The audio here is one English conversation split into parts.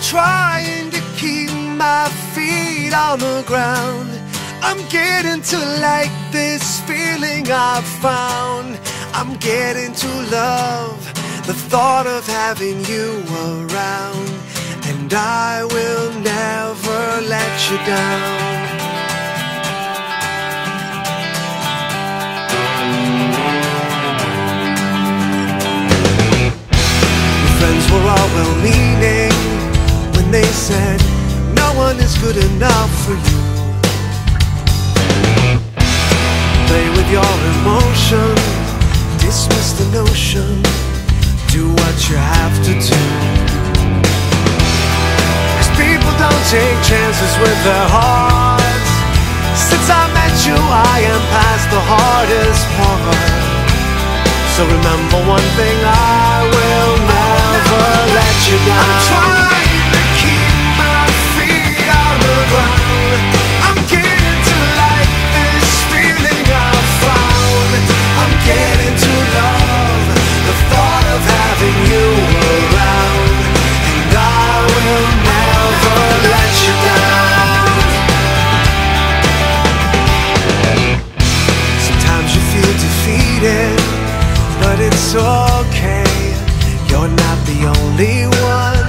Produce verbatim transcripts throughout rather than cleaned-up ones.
trying to keep my feet on the ground. I'm getting to like this feeling I've found. I'm getting to love the thought of having you around. And I will never let you down. Your friends were all well-meaning when they said no one is good enough for you. Play with your emotions, dismiss the notion, do what you have to do. Cause people don't take chances with their hearts. Since I met you, I am past the hardest part. So remember one thing, I will never let you down. I'm trying to keep my feet on the ground. I'm getting to like this feeling I've found. I'm getting to love the thought of having you around. And I will never let you down. Sometimes you feel defeated, but it's okay, you're not the only one.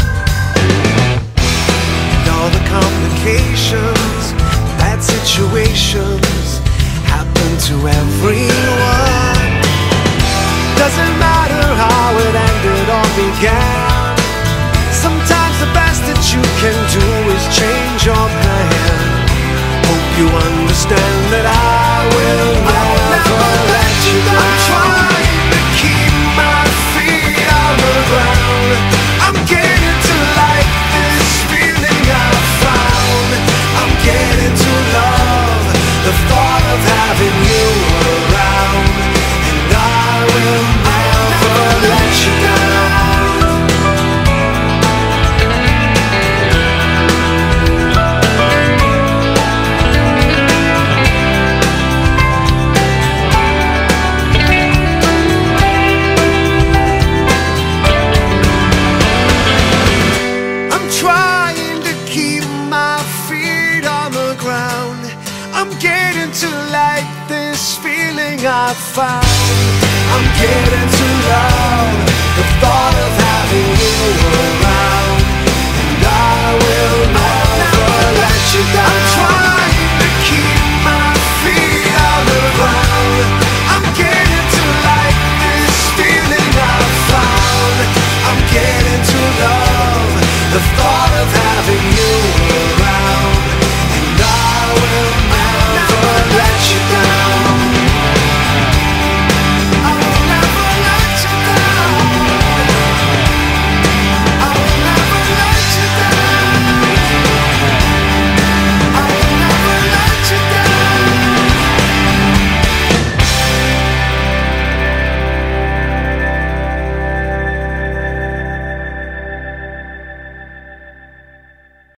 And all the complications, bad situations happen to everyone. Doesn't matter how it ended or began. Sometimes the best that you can do is change your plan. Hope you understand that I will never let you down. I'm trying to keep my feet on the ground. I'm getting to like this feeling I've found. I'm getting to love the thought of having you around. And I will never let you down. I'm trying to keep my feet on the ground. I'm getting to like this feeling I found. I'm getting to love the thought of having you around.